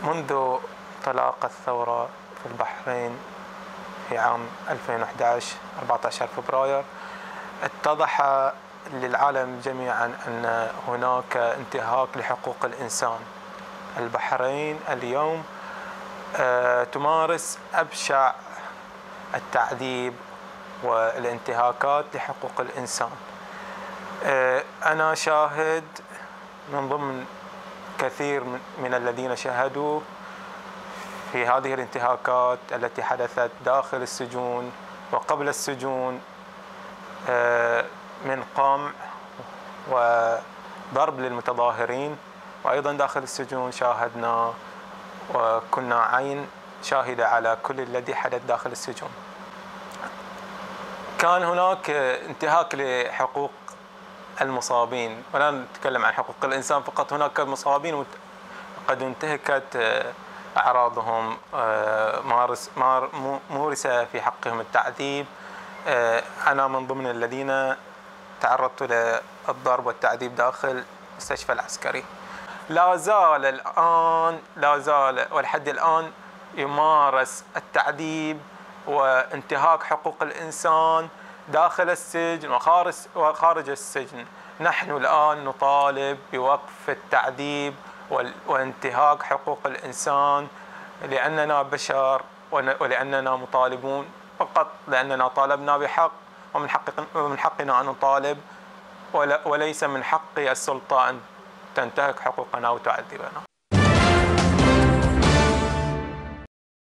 منذ انطلاق الثورة في البحرين في عام 2011 14 فبراير اتضح للعالم جميعا أن هناك انتهاك لحقوق الإنسان. البحرين اليوم تمارس أبشع التعذيب والانتهاكات لحقوق الإنسان. أنا شاهد من ضمن كثير من الذين شاهدوا في هذه الانتهاكات التي حدثت داخل السجون وقبل السجون من قمع وضرب للمتظاهرين، وأيضا داخل السجون شاهدنا وكنا عين شاهدة على كل الذي حدث داخل السجون. كان هناك انتهاك لحقوق المصابين، ولا نتكلم عن حقوق الإنسان فقط، هناك مصابين قد انتهكت أعراضهم، مورس في حقهم التعذيب. أنا من ضمن الذين تعرضت للضرب والتعذيب داخل المستشفى العسكري. لا زال ولحد الآن يمارس التعذيب وانتهاك حقوق الإنسان داخل السجن وخارج السجن. نحن الآن نطالب بوقف التعذيب وانتهاك حقوق الإنسان، لأننا بشر ولأننا مطالبون، فقط لأننا طالبنا بحق، ومن حقنا أن نطالب، وليس من حق السلطة أن تنتهك حقوقنا وتعذبنا.